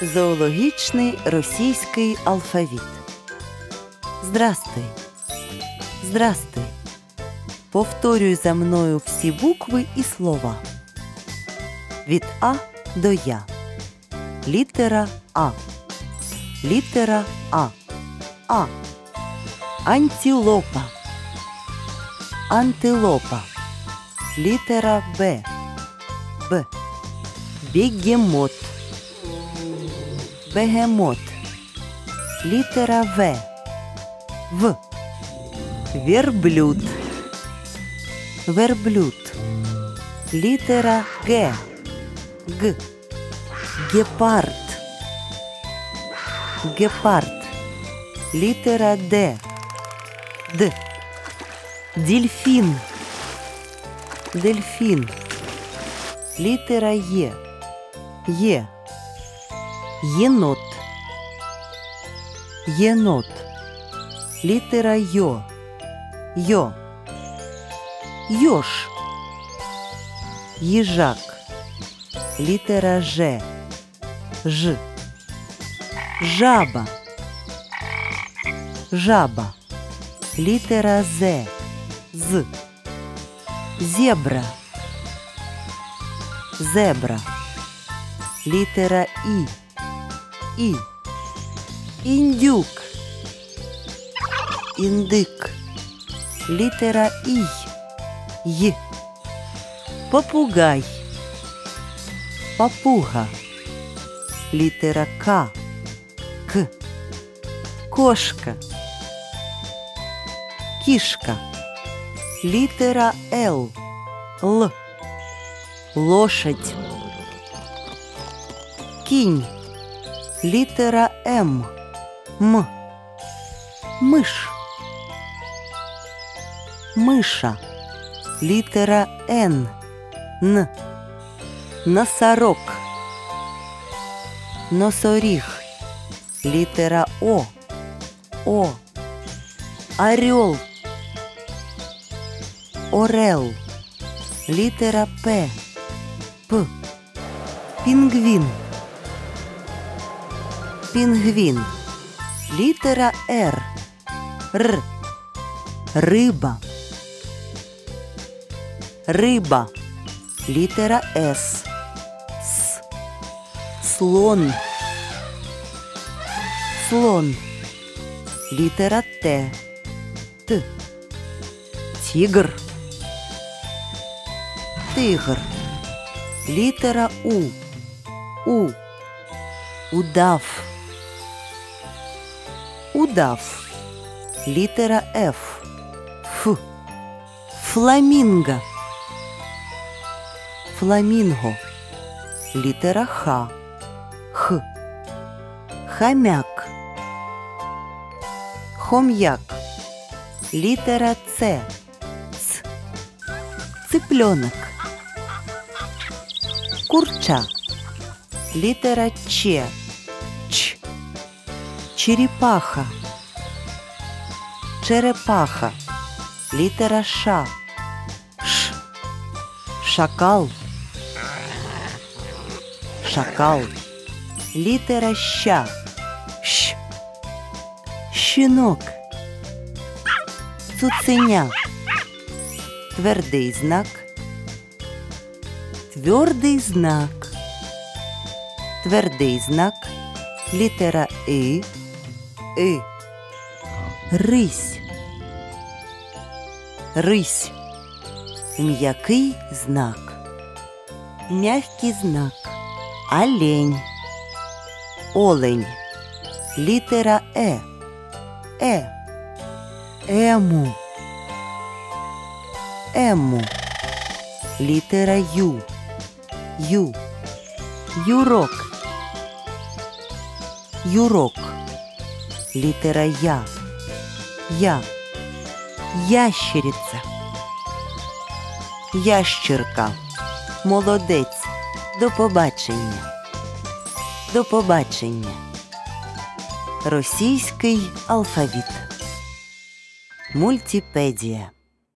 Зоологічний російський алфавіт. Здрастуй. Здрастуй. Повторюй за мною всі букви і слова. Від А до Я. Літера А. Літера А. А. Антилопа. Антилопа. Літера Б. Б. Бегемот. Бегемот. Літера В. В. Верблюд. Верблюд. Літера Г. Г. Гепард. Гепард. Літера Д. Д. Дельфін. Дельфін. Літера Є. Є. Єнот. Єнот. Літера Йо. Йо. Йош. Їжак. Літера Ж. Ж. Жаба. Жаба. Літера З. З. Зебра. Зебра. Літера І. І. Індюк. Індик. Літера І. Й. Попугай. Папуга. Літера К. К. Кошка. Кішка. Літера Л. Л. Лошадь. Кінь. Літера М. М. Миш. Миша. Літера Н. Н. Носорог. Носоріг. Літера О. О. Орел. Орел. Літера П. П. Пінгвін. Пінгвін. Літера Р. Р. Риба. Риба. Літера С. С. Слон. Слон. Літера Т. Т. Тигр. Тигр. Літера У. У. Удав. Удав. Літера Ф. Ф. Фламінго. Фламінго. Літера Х. Х. Хомяк. Хом'як. Літера Ц. Ц. Цыпленок. Курча. Літера Ч. Ч. Черепаха. Черепаха. Літера Ш. Ш. Шакал. Шакал. Літера Щ. Щ. Щенок. Цуценя. Твердий знак. Твердий знак. Твердий знак. Літера И. И. Рись. Рись. М'який знак. Мягкий знак. Олень. Олень. Літера Е. Е. Ему. Ему. Літера Ю. Ю. Юрок. Юрок. Літера Я. Я. Ящериця. Ящерка. Молодець. До побачення. До побачення. Російський алфавіт. Мультипедія.